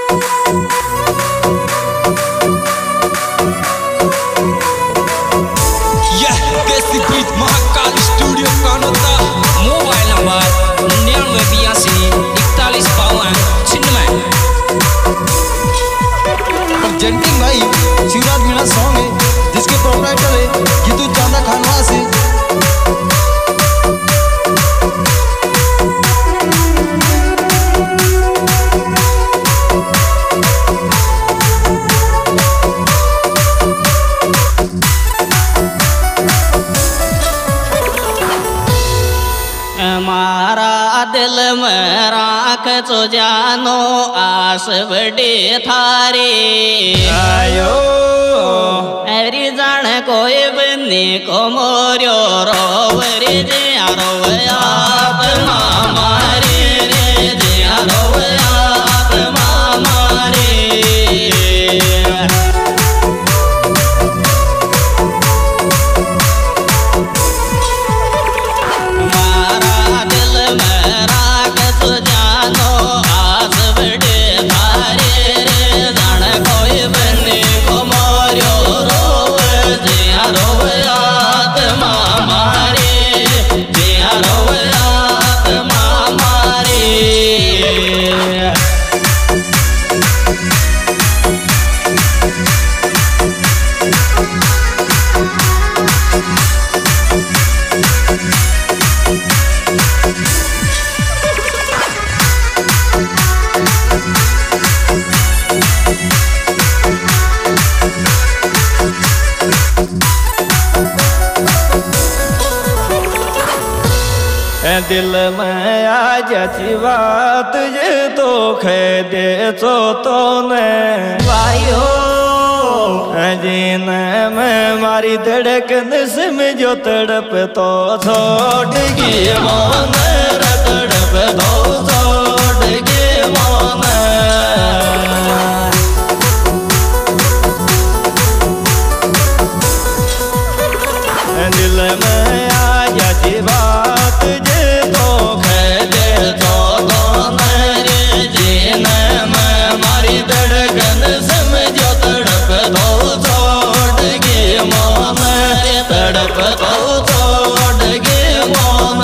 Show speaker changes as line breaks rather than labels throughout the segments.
Presenting भाई Shivraj Meena song है जिसके प्रोप्राइटर है गीतू चांदा खानवा से।
मारा दिल में राख तो जानो आस बड़े थारे
आयो
अरे जान कोई बन्नी को मोरियो रोवरे जे रोवयात मामा रे जे रोवयात मामा रे।
दिल में आज अच्छी बात ये तो खे दे तो ने
वायो
जीन में मारी धड़कन सिम जो तड़प तो छोड़ के मन तड़प तो छोड़ के मन दिल में आज अच्छी बात ये तो खे दे तो मेरे जीन में मारी धड़कन सिम जो तड़प तो छोड़ के मन तड़प तो छोड़ के मन।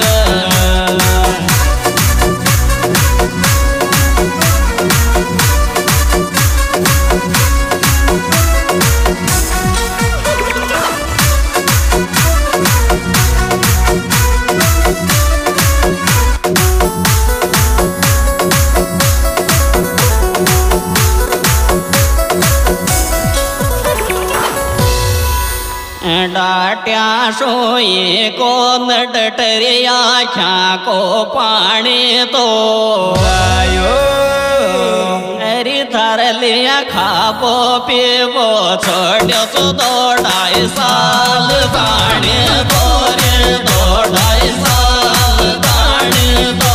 डाट्या सोए को डटरिया आख्या को पानी तो
आयो
अरे थार लिया खाबो पीबो छोड़ो तो 2-2.5 साल पानी तो रे 2-2.5 साल पानी तो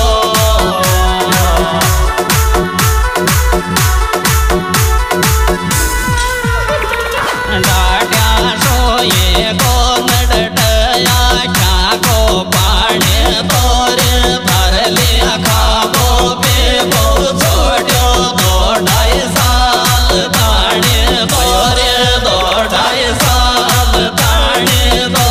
डाट्या सोए को डटया क्या को पानी तोरे भर लिया खाबो पीबो छोड़ो 2-2.5 साल पानी तोरे 2-2.5 साल पानी तो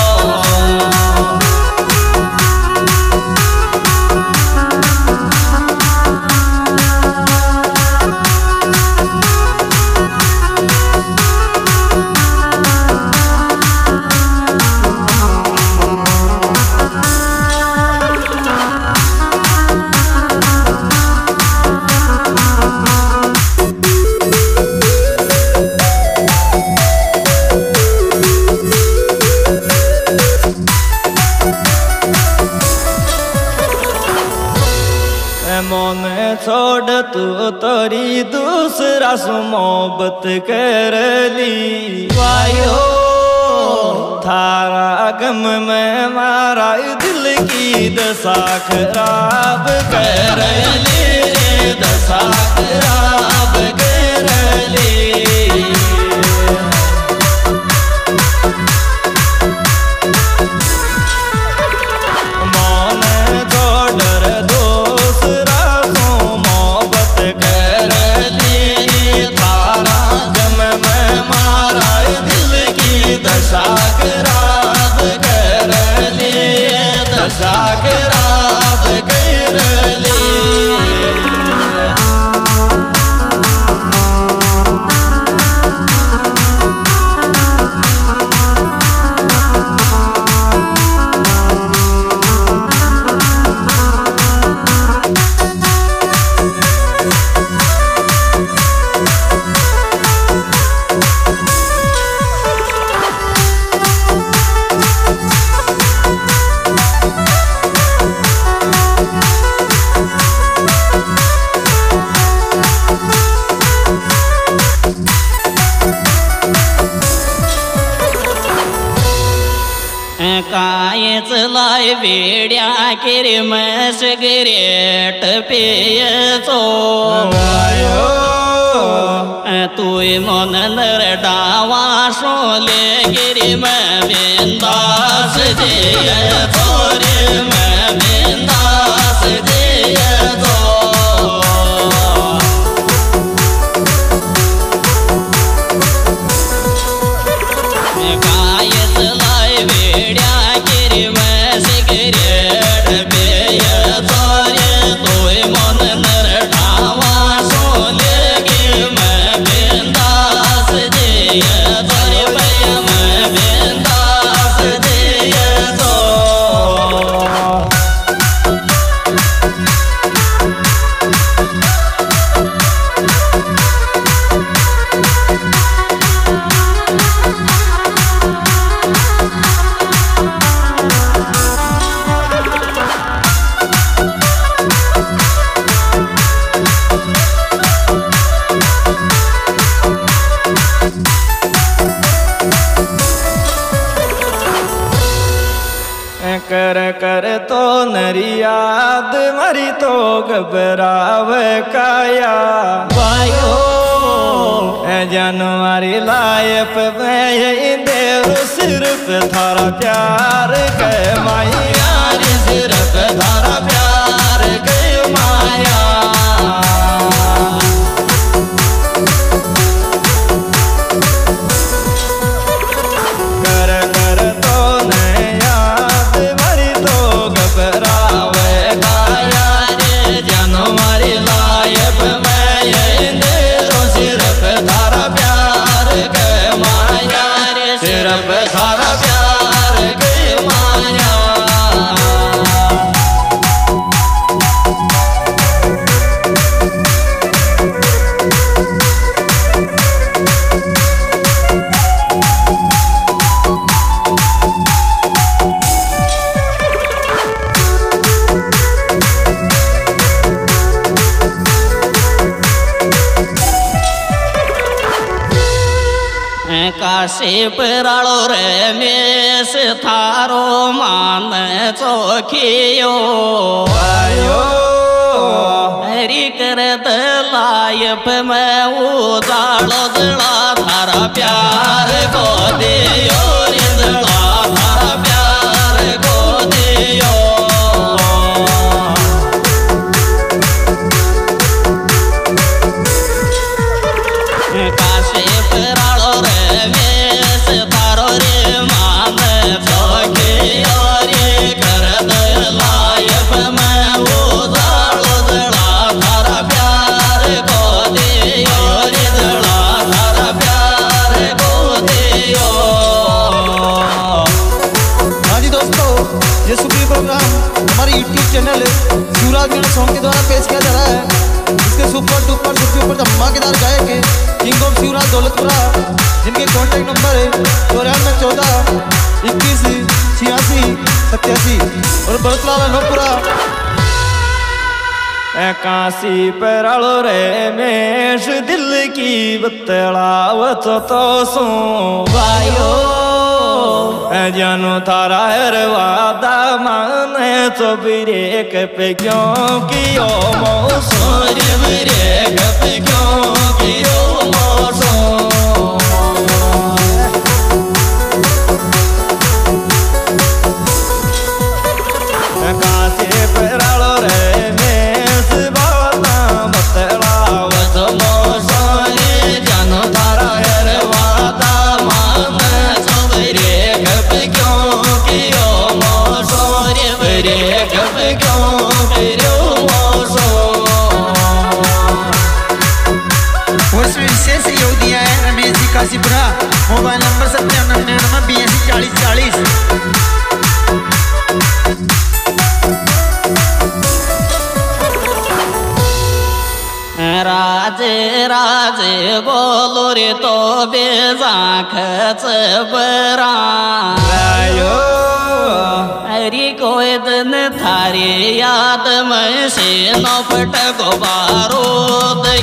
मन छोड़ तू तोरी दूसरा सु मोहब्बत कर ली
वायो
थारा गम में मारा दिल की दशा खराब कर ली दशा खराब कर ली। मन छोड़ दूसरा सु मोहब्बत कर
लाई वेड्या किरी में सिगरेट पियचो तू मन नरडावा शोले गिरी में बिंदास जियचो रे में बिंदास जियचो गायत लाई वेड्या गिरी में सिगरेट पियचो रे तू मन नरडावा शोले गिरी में बिंदास जियचो रे में बिंदास जियचो
कर कर तो नरियाद मरी तो घबराव काया वायो जानवारी लायप में देव सिर्फ थारा प्यार के माया सिर्फ थारा प्यार के माया कर कर तो याद मरी तो घबरावे गाया रे जानवारी लायब में देरो सिर्फ थारा प्यार के माया रे सिर्फ थारा प्यार के माया काशी पराळो रे मेस थारो मान चोखियो आयो हरी कर लायप में उजालो जला थारा प्यार को दियो रे जला थारा प्यार को दियो काशी पराळो रे मेस थारो रे मान चोखियो रे कर लायप में उजालो जला थारा प्यार को दियो रे जला थारा प्यार को दियो।
हाँ जी दोस्तों, ये सुप्रीम प्रोग्राम हमारे YouTube channel Shivraj Meena song के द्वारा पेश किया जा रहा है। इसके सुपर डुपर सबसे ऊपर धमाकेदार गायक है किंग ऑफ शिवराज दौलतपुरा, जिनके कॉन्टैक्ट नंबर है 9414 21 86 87 और बरतलाल अनोपुरा।
काशी पराळो रे मेष दिल की बतलावत तो सो वायो जानो थारा हर वादा माने तो ब्रेक पे क्यों कियो मौसो रे ब्रेक पे क्यों कियो मौसो काशी पराळो रे मेष बाता बतलावत मौसो रे जानो थारा हर वादा माने तो ब्रेक पे क्यों कियो मौसो रे ब्रेक पे क्यों कियो मौसो।
उसमें विशेष योग दिया है रमेश जी काशीपुरा, मोबाइल नंबर 9799 82 40 40।
राजे राजे बोलो रे तो बेजाखच बरा हरी कोई दिन थारी याद में से न फट गो बारूद